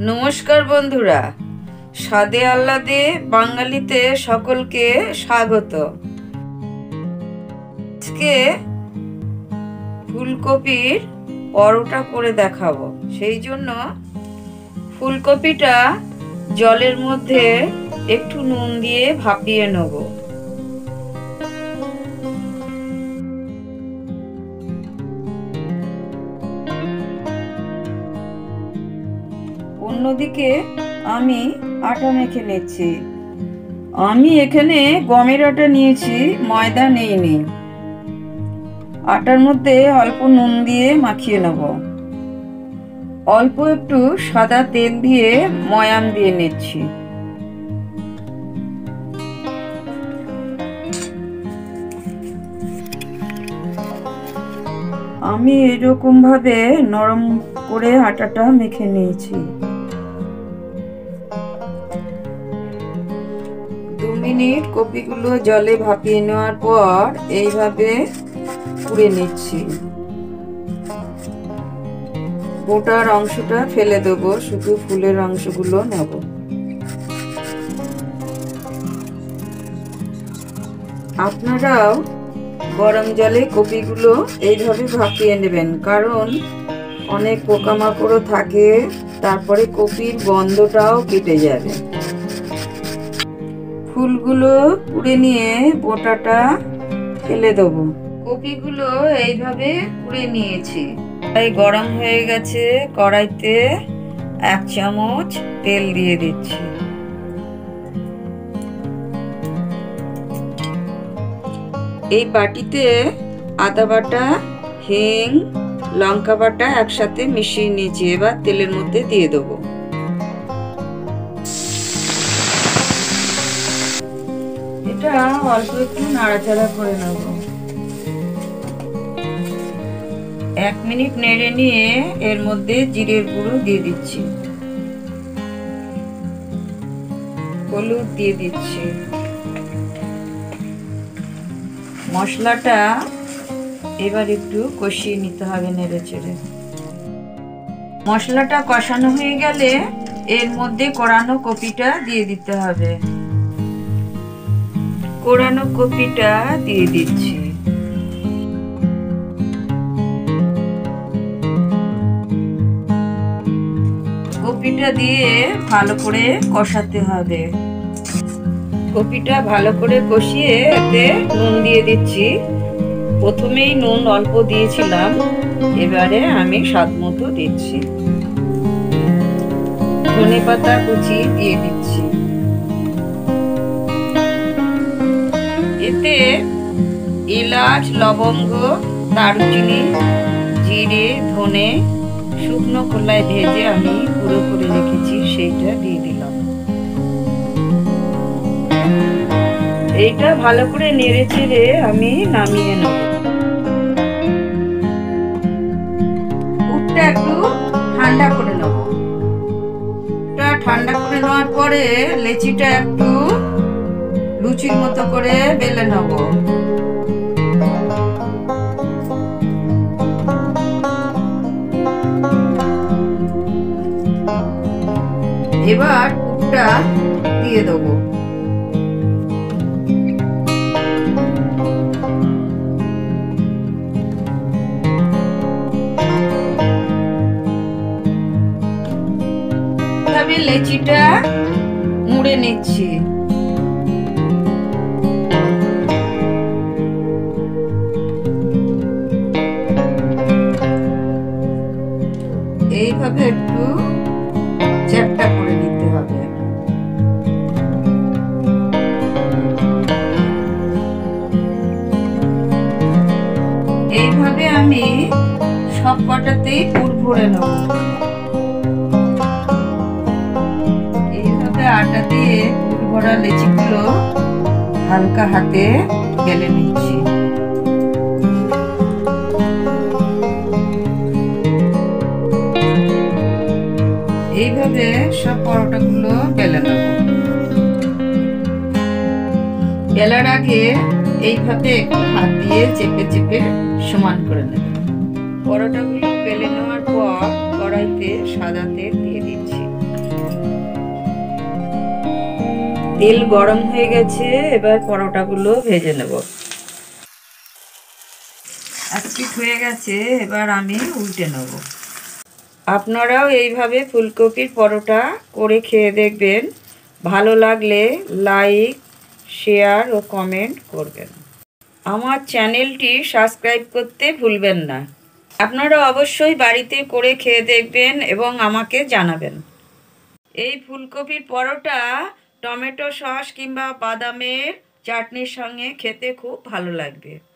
নমস্কার বন্ধুরা, স্বাদে আহ্লাদে বাঙালিতে সকলকে স্বাগত। আজকে ফুলকপির পরোটা করে দেখাবো। সেই জন্য ফুলকপিটা জলের মধ্যে একটু নুন দিয়ে ভাপিয়ে নেব। অন্যদিকে আমি আটা মেখে নিচ্ছি। আমি এখানে গমের আটা নিয়েছি, ময়দা নেইনি। আটার মধ্যে অল্প নুন দিয়ে মাখিয়ে নেব। অল্প একটু সাদা তেল দিয়ে ময়াম দিয়ে নিচ্ছি। আমি এরকম ভাবে নরম করে আটাটা মেখে নিয়েছি। 2 মিনিট কপিগুলো জলে ভাপিয়ে নেওয়ার পর এইভাবে পুড়ে নিচ্ছি। গোটার অংশটা ফেলে দেবো, শুধু ফুলের অংশগুলো নেব। আপনারাও গরম জলে কপিগুলো এইভাবে ভাপিয়ে নেবেন, কারণ অনেক পোকামাকড়ও থাকে, তারপরে কপির গন্ধটাও কেটে যাবে। ফুলগুলো পুড়ে নিয়ে বোটাটা ফেলে দেবো। কপিগুলো এইভাবে পুড়ে নিয়েছি। তাই গরম হয়ে গেছে, কড়াইতে 1 চামচ তেল দিয়ে দিচ্ছি। এই বাটিতে আদা বাটা, হিং, লঙ্কা বাটা একসাথে মিশিয়ে নিয়েছি। এবার তেলের মধ্যে দিয়ে দেবো। এটা অল্প একটু নাড়াচাড়া করে নেব। 1 মিনিট নেড়ে নিয়ে এর মধ্যে জিরের গুঁড়ো দিয়ে দিচ্ছি, হলুদ দিয়ে দিচ্ছি। মশলাটা এবার একটু কষিয়ে নিতে হবে নেড়ে চেড়ে। মশলাটা কষানো হয়ে গেলে এর মধ্যে কোরানো কপিটা দিয়ে দিতে হবে। কোরানো কপিটা দিয়ে দিচ্ছি। কপিটা দিয়ে ভালো করে কষাতে হবে। কপিটা ভালো করে কষিয়ে এতে নুন দিয়ে দিচ্ছি। প্রথমেই নুন অল্প দিয়েছিলাম, এবারে আমি স্বাদ মতো দিচ্ছি। ধনেপাতা কুচি দিয়ে দিচ্ছি। এতে এলাচ, লবঙ্গ, দারুচিনি, জিরে, ধনে শুকনো খোলায় ভেজে আমি গুঁড়ো করে রেখেছি, সেইটা দিয়ে দিলাম। এইটা ভালো করে নেড়ে চেড়ে আমি নামিয়ে নেব। দুধটা একটু ঠান্ডা করে নেব। ঠান্ডা করে নেওয়ার পরে লেচিটা একটু লুচির মতো করে বেলে নেব। এবার দুধটা দিয়ে দেবো। লেচিটা মুড়ে নিচ্ছি। এইভাবে একটু চ্যাপ্টা করে নিতে হবে। এইভাবে আমি সব কটাতেই পুর ভরে নেব। আটা দিয়ে পুর ভরা লেচিগুলো হালকা হাতে বেলে নিচ্ছি। এইভাবে সব পরোটাগুলো বেলে নেব। বেলার আগে এইভাবে একটু হাত দিয়ে চেপে চেপে সমান করে নেব। পরোটাগুলো বেলে নেওয়ার পর কড়াইতে সাদা তেল দিয়ে দিচ্ছি। তেল গরম হয়ে গেছে, এবার পরোটাগুলো ভেজে নেব। এক পিঠ হয়ে গেছে, এবার আমি উল্টে নেব। আপনারাও এইভাবে ফুলকপির পরোটা করে খেয়ে দেখবেন। ভালো লাগলে লাইক, শেয়ার ও কমেন্ট করবেন। আমার চ্যানেলটি সাবস্ক্রাইব করতে ভুলবেন না। আপনারা অবশ্যই বাড়িতে করে খেয়ে দেখবেন এবং আমাকে জানাবেন। এই ফুলকপির পরোটা টমেটো সস কিংবা বাদামের চাটনির সঙ্গে খেতে খুব ভালো লাগবে।